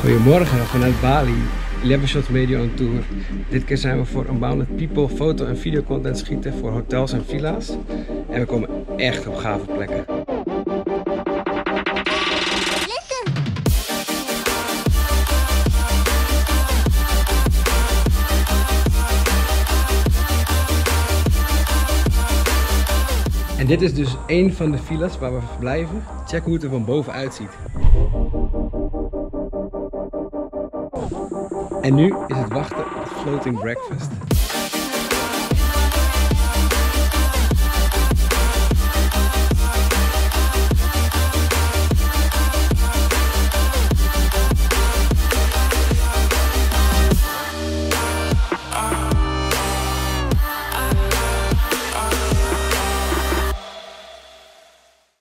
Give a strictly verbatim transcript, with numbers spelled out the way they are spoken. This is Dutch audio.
Goedemorgen vanuit Bali, eleven Shots Media on Tour. Dit keer zijn we voor Unbounded People foto- en videocontent schieten voor hotels en villa's. En we komen echt op gave plekken. En dit is dus één van de villa's waar we verblijven. Check hoe het er van boven uitziet. En nu is het wachten op het floating breakfast.